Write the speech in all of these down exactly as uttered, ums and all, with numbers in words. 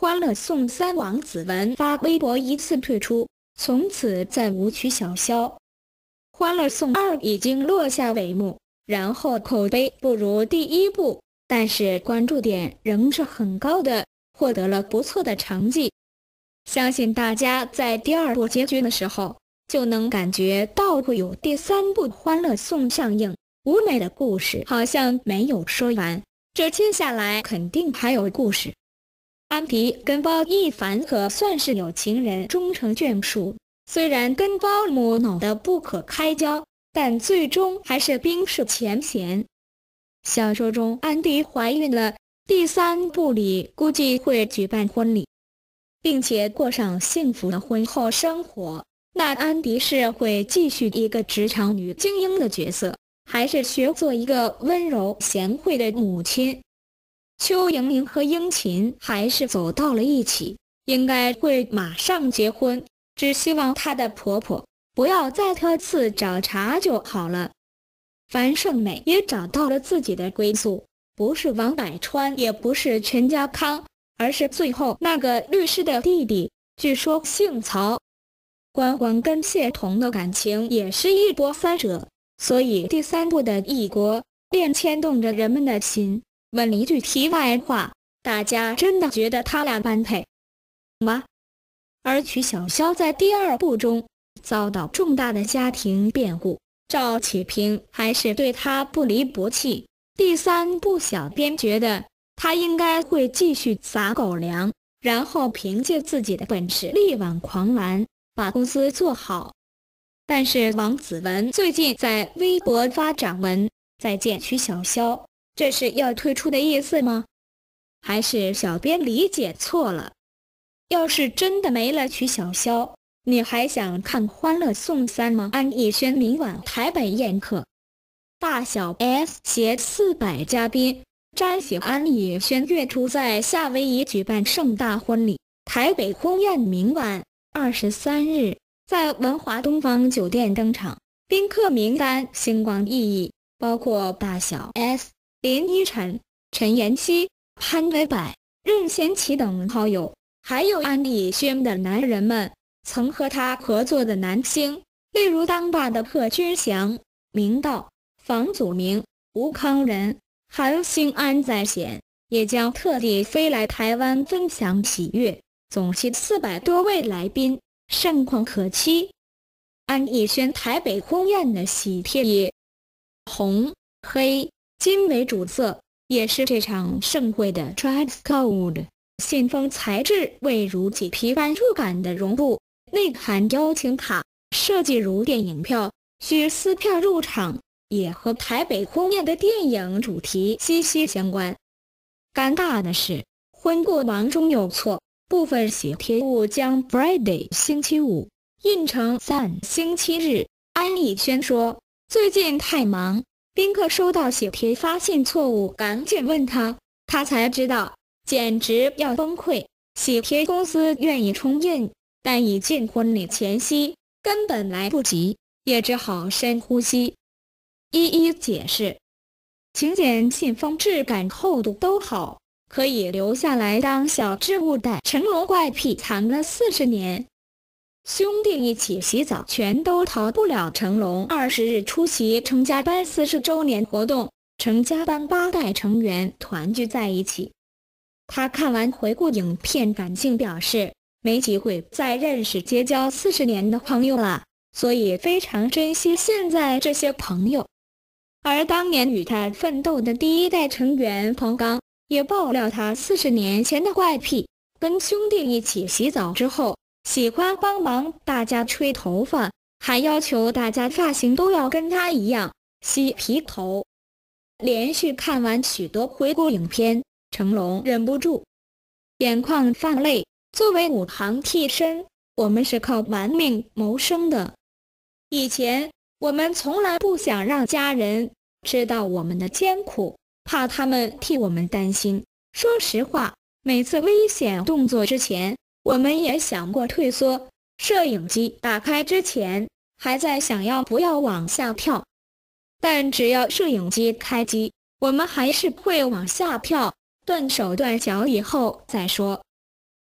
欢乐颂三》王子文发微博一次退出，从此再无曲小萧。欢乐颂二已经落下帷幕，然后口碑不如第一部，但是关注点仍是很高的，获得了不错的成绩。相信大家在第二部结局的时候，就能感觉到会有第三部《欢乐颂》上映。舞美的故事好像没有说完，这接下来肯定还有故事。安迪跟包奕凡可算是有情人终成眷属，虽然跟包母闹得不可开交，但最终还是冰释前嫌。小说中安迪怀孕了，第三部里估计会举办婚礼，并且过上幸福的婚后生活。那安迪是会继续一个职场女精英的角色，还是学做一个温柔贤惠的母亲？邱莹莹和英琴还是走到了一起，应该会马上结婚，只希望她的婆婆不要再特次找茬就好了。樊胜美也找到了自己的归宿，不是王百川，也不是陈家康，而是最后那个律师的弟弟，据说姓曹。关关跟谢童的感情也是一波三折，所以第三部的异国恋牵动着人们的心。问一句题外话，大家真的觉得他俩般配吗？而曲小萧在第二部中遭到重大的家庭变故，赵启平还是对他不离不弃。第三部小编觉得他应该会继续撒狗粮，然后凭借自己的本事力挽狂澜，把公司做好。但是王子文最近在微博发展文再见曲小萧，这是要退出的意思吗？还是小编理解错了？要是真的没了曲小萧，你还想看《欢乐颂三》吗？安以轩明晚台北宴客，大小 S 携四百嘉宾摘喜安以轩月初在夏威夷举办盛大婚礼，台北婚宴明晚二十三日在文华东方酒店登场，宾客名单星光熠熠，包括大小 S、林依晨、陈妍希、潘玮柏、任贤齐等好友，还有安以轩的男人们，曾和他合作的男星，例如当爸的贺军翔、明道、房祖名、吴康仁、韩星安在贤，也将特地飞来台湾分享喜悦。总计四百多位来宾，盛况可期。安以轩台北婚宴的喜帖以红、黑、金为主色，也是这场盛会的 dress code。信封材质为如麂皮般触感的绒布，内含邀请卡，设计如电影票，需撕票入场，也和台北婚宴的电影主题息息相关。尴尬的是，婚过王中有错，部分喜帖误将 Friday 星期五印成 Sun 星期日。安以轩说，最近太忙，宾客收到喜帖发现错误，赶紧问他，他才知道，简直要崩溃。喜帖公司愿意重印，但已近婚礼前夕，根本来不及，也只好深呼吸，一一解释。请柬信封质感厚度都好，可以留下来当小置物袋。成龙怪癖藏了四十年，兄弟一起洗澡全都逃不了成龙。二十日出席成家班四十周年活动，成家班八代成员团聚在一起。他看完回顾影片，感性表示没机会再认识结交四十年的朋友了，所以非常珍惜现在这些朋友。而当年与他奋斗的第一代成员彭刚也爆料他四十年前的怪癖，跟兄弟一起洗澡之后，喜欢帮忙大家吹头发，还要求大家发型都要跟他一样洗皮头。连续看完许多回顾影片，成龙忍不住眼眶泛泪。作为武行替身，我们是靠玩命谋生的。以前我们从来不想让家人知道我们的艰苦，怕他们替我们担心。说实话，每次危险动作之前，我们也想过退缩。摄影机打开之前，还在想要不要往下跳，但只要摄影机开机，我们还是会往下跳，断手断脚以后再说。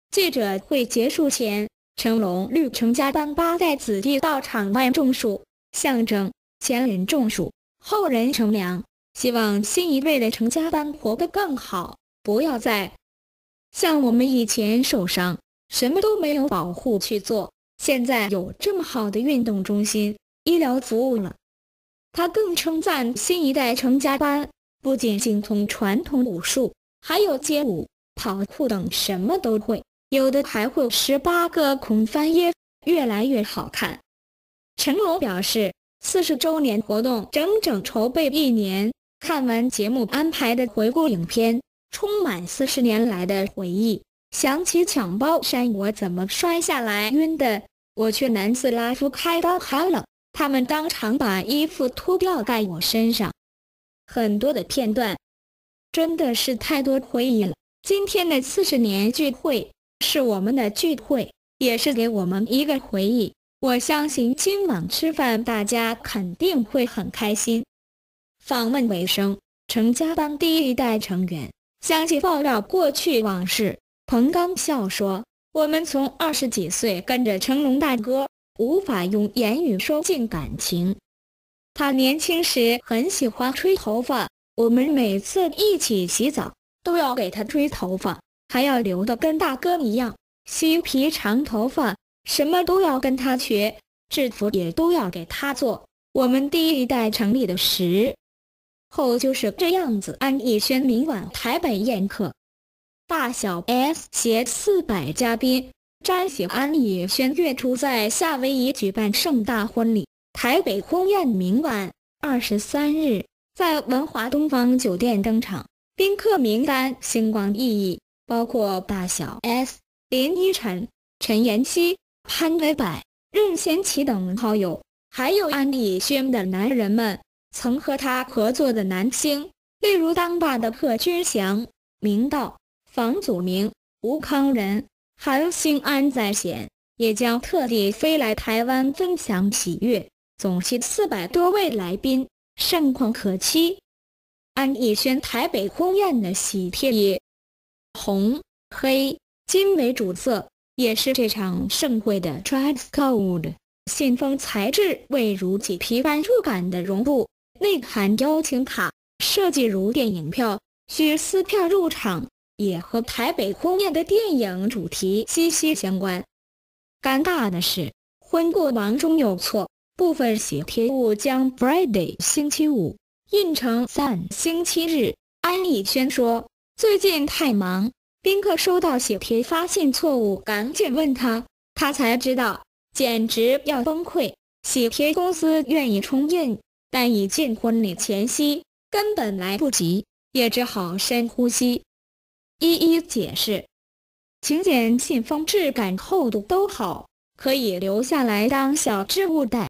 记者会结束前，成龙率程家班八代子弟到场外种树，象征前人种树，后人乘凉，希望新一辈的程家班活得更好，不要再像我们以前受伤，什么都没有保护去做，现在有这么好的运动中心、医疗服务了。他更称赞新一代程家班不仅精通传统武术，还有街舞、跑酷等什么都会，有的还会十八个空翻耶，越来越好看。成龙表示，四十周年活动整整筹备一年，看完节目安排的回顾影片，充满四十年来的回忆，想起抢包山我怎么摔下来晕的，我去南斯拉夫开刀嗨了，他们当场把衣服脱掉盖我身上，很多的片段，真的是太多回忆了。今天的四十年聚会是我们的聚会，也是给我们一个回忆。我相信今晚吃饭大家肯定会很开心。访问尾声，程家班第一代成员相继爆料过去往事。彭刚笑说：“我们从二十几岁跟着成龙大哥，无法用言语说尽感情。他年轻时很喜欢吹头发，我们每次一起洗澡都要给他吹头发，还要留得跟大哥一样，嬉皮长头发。”什么都要跟他学，制服也都要给他做。我们第一代成立的时候就是这样子。安以轩明晚台北宴客，大小 S 携四百嘉宾沾喜安以轩月初在夏威夷举办盛大婚礼。台北婚宴明晚二十三日在文华东方酒店登场，宾客名单星光熠熠，包括大小 S、林依晨、陈妍希、潘玮柏、任贤齐等好友，还有安以轩的男人们，曾和他合作的男星，例如当爸的贺军翔、明道、房祖名、吴慷仁，韩星安在贤也将特地飞来台湾分享喜悦。总计四百多位来宾，盛况可期。安以轩台北婚宴的喜帖以红、黑、金为主色，也是这场盛会的 dress code。 信封材质为如麂皮般触感的绒布，内含邀请卡，设计如电影票，需撕票入场，也和台北婚宴的电影主题息息相关。尴尬的是，婚过忙中有错，部分喜帖误将 Friday 星期五印成 Sun 星期日。安以轩说，最近太忙，宾客收到喜帖发现错误，赶紧问他，他才知道，简直要崩溃。喜帖公司愿意重印，但已近婚礼前夕，根本来不及，也只好深呼吸，一一解释。请柬信封质感厚度都好，可以留下来当小置物袋。